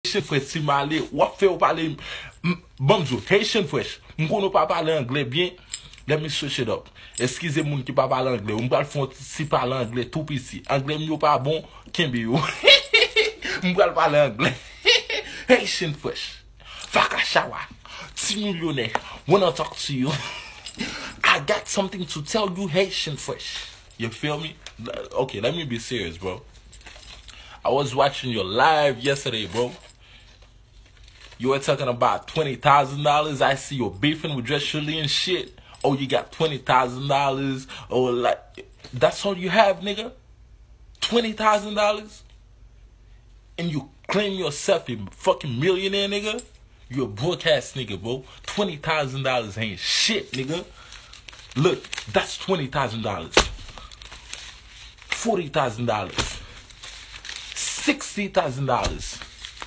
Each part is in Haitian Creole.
Haitian fresh, si malé, ou fait ou parler, bonjour, Haitian fresh, m'kono pas parler anglais bien, let me switch it up. Excusez-moi qui pas parler anglais, on va le faire si parler anglais tout petit. Anglais m'yo pas bon, kembe yo. M'va parler anglais. Haitian fresh, Fakashawa, ti millionaire, wanna talk to you. I got something to tell you, Haitian fresh. You feel me? Okay, let me be serious, bro. I was watching your live yesterday, bro. You were talking about $20,000. I see you're beefing with Dress Shirley and shit. Oh, you got $20,000. Oh, like, that's all you have, nigga? $20,000? And you claim yourself a fucking millionaire, nigga? You a broke ass nigga, bro. $20,000 ain't shit, nigga. Look, that's $20,000. $40,000. $60,000,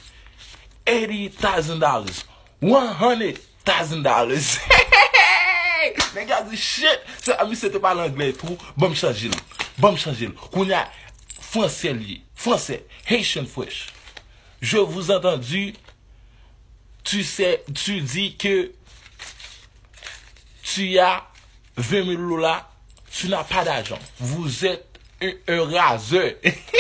$80,000, $100,000. Nigga, this shit. So, ami, c'était pas l'anglais tout. Bon, changer. Qu'on y a français lié. Français. Haitian fresh. Je vous ai entendu. Tu dis que tu as $20,000. Tu n'as pas d'argent. Vous êtes un raseur.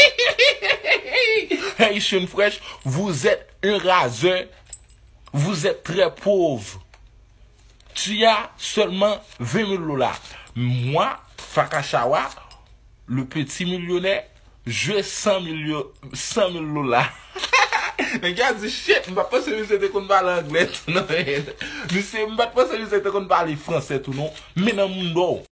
Haitian fresh, vous êtes un raseur. Vous êtes très pauvre. Tu as seulement $20,000. Moi, Fakashawa, le petit millionnaire, j'ai $100,000. Regarde ce shit, je ne vais pas savoir si c'était qu'on parle anglais tout non. Je ne sais pas si c'était qu'on parle français tout non. Mais dans mon dos.